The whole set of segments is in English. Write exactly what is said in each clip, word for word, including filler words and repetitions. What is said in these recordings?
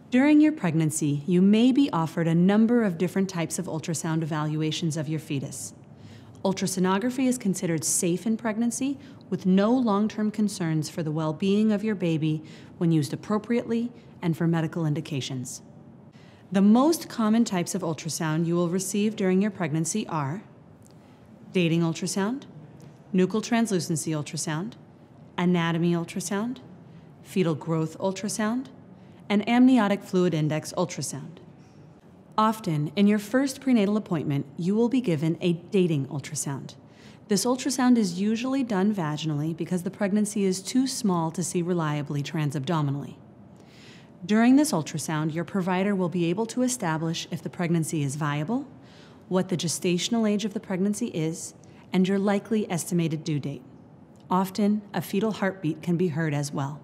During your pregnancy, you may be offered a number of different types of ultrasound evaluations of your fetus. Ultrasonography is considered safe in pregnancy with no long-term concerns for the well-being of your baby when used appropriately and for medical indications. The most common types of ultrasound you will receive during your pregnancy are dating ultrasound, Nuchal Translucency ultrasound, anatomy ultrasound, fetal growth ultrasound, and amniotic fluid index ultrasound. Often, in your first prenatal appointment, you will be given a dating ultrasound. This ultrasound is usually done vaginally because the pregnancy is too small to see reliably transabdominally. During this ultrasound, your provider will be able to establish if the pregnancy is viable, what the gestational age of the pregnancy is, and your likely estimated due date. Often, a fetal heartbeat can be heard as well.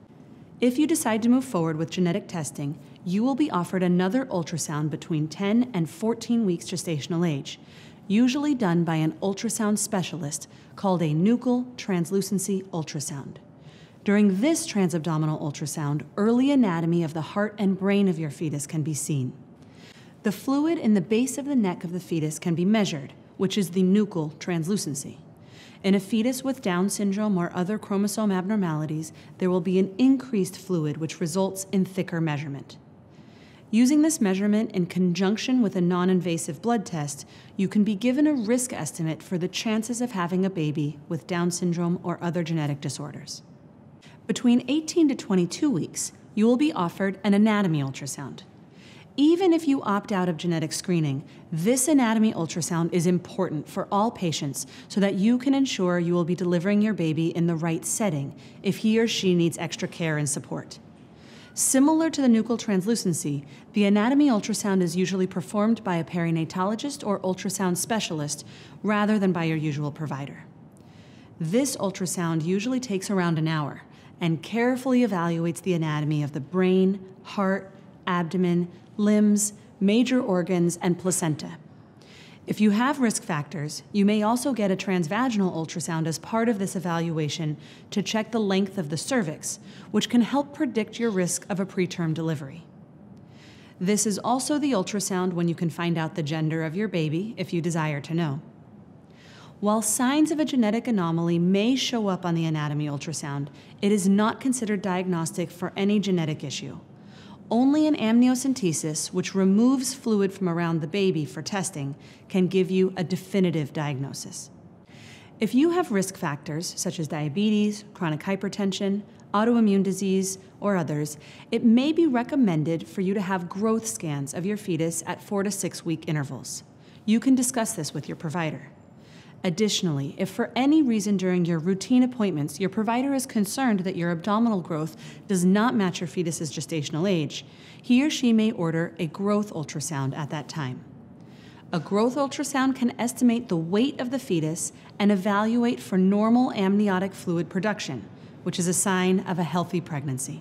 If you decide to move forward with genetic testing, you will be offered another ultrasound between ten and fourteen weeks gestational age, usually done by an ultrasound specialist called a Nuchal Translucency ultrasound. During this transabdominal ultrasound, early anatomy of the heart and brain of your fetus can be seen. The fluid in the base of the neck of the fetus can be measured, which is the Nuchal translucency. In a fetus with Down syndrome or other chromosome abnormalities, there will be an increased fluid which results in thicker measurement. Using this measurement in conjunction with a non-invasive blood test, you can be given a risk estimate for the chances of having a baby with Down syndrome or other genetic disorders. Between eighteen to twenty-two weeks, you will be offered an anatomy ultrasound. Even if you opt out of genetic screening, this anatomy ultrasound is important for all patients so that you can ensure you will be delivering your baby in the right setting if he or she needs extra care and support. Similar to the Nuchal translucency, the anatomy ultrasound is usually performed by a perinatologist or ultrasound specialist rather than by your usual provider. This ultrasound usually takes around an hour and carefully evaluates the anatomy of the brain, heart, abdomen, limbs, major organs, and placenta. If you have risk factors, you may also get a transvaginal ultrasound as part of this evaluation to check the length of the cervix, which can help predict your risk of a preterm delivery. This is also the ultrasound when you can find out the gender of your baby if you desire to know. While signs of a genetic anomaly may show up on the anatomy ultrasound, it is not considered diagnostic for any genetic issue. Only an amniocentesis, which removes fluid from around the baby for testing, can give you a definitive diagnosis. If you have risk factors such as diabetes, chronic hypertension, autoimmune disease, or others, it may be recommended for you to have growth scans of your fetus at four to six week intervals. You can discuss this with your provider. Additionally, if for any reason during your routine appointments your provider is concerned that your abdominal growth does not match your fetus's gestational age, he or she may order a growth ultrasound at that time. A growth ultrasound can estimate the weight of the fetus and evaluate for normal amniotic fluid production, which is a sign of a healthy pregnancy.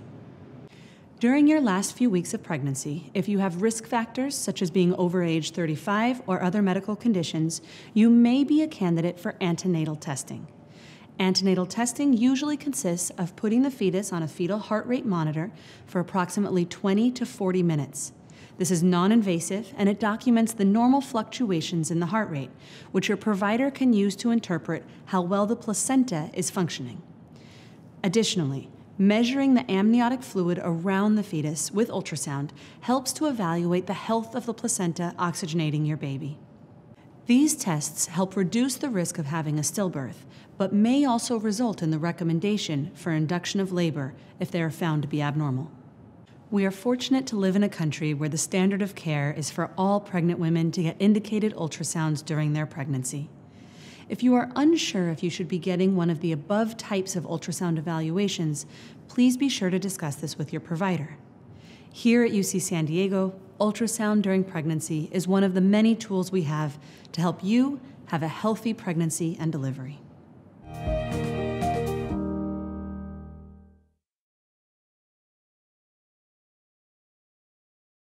During your last few weeks of pregnancy, if you have risk factors such as being over age thirty-five or other medical conditions, you may be a candidate for antenatal testing. Antenatal testing usually consists of putting the fetus on a fetal heart rate monitor for approximately twenty to forty minutes. This is non-invasive and it documents the normal fluctuations in the heart rate, which your provider can use to interpret how well the placenta is functioning. Additionally, measuring the amniotic fluid around the fetus with ultrasound helps to evaluate the health of the placenta oxygenating your baby. These tests help reduce the risk of having a stillbirth, but may also result in the recommendation for induction of labor if they are found to be abnormal. We are fortunate to live in a country where the standard of care is for all pregnant women to get indicated ultrasounds during their pregnancy. If you are unsure if you should be getting one of the above types of ultrasound evaluations, please be sure to discuss this with your provider. Here at U C San Diego, ultrasound during pregnancy is one of the many tools we have to help you have a healthy pregnancy and delivery.